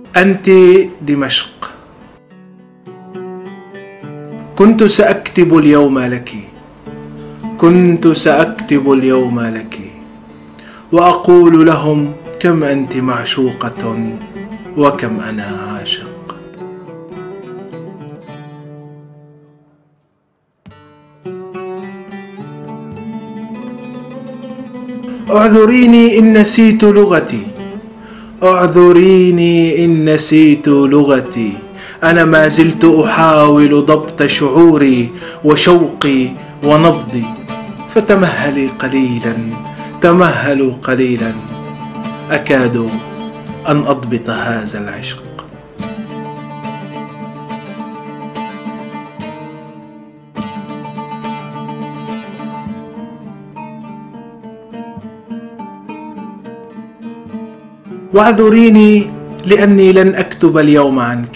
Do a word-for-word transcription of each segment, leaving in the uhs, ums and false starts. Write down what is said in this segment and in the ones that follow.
أنت دمشق. كنت سأكتب اليوم لك، كنت سأكتب اليوم لك، وأقول لهم كم أنت معشوقة وكم أنا عاشق. اعذريني إن نسيت لغتي، اعذريني إن نسيت لغتي، أنا ما زلت أحاول ضبط شعوري وشوقي ونبضي، فتمهلي قليلا، تمهلوا قليلا، أكاد أن أضبط هذا العشق. واعذريني لأني لن أكتب اليوم عنك،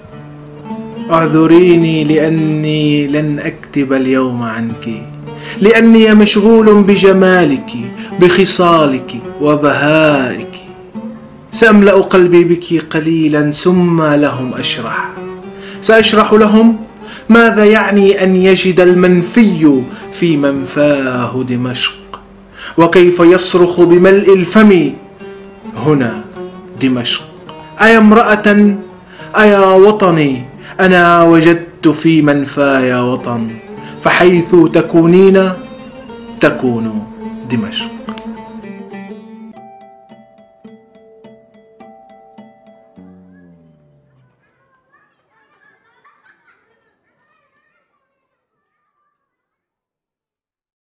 اعذريني لأني لن أكتب اليوم عنك، لأني مشغول بجمالك، بخصالك وبهائك. سأملأ قلبي بك قليلا ثم لهم أشرح، سأشرح لهم ماذا يعني أن يجد المنفي في منفاه دمشق، وكيف يصرخ بملء الفم هنا دمشق. أيا امرأة أيا وطني، أنا وجدت في منفاي وطن، فحيث تكونين تكون دمشق.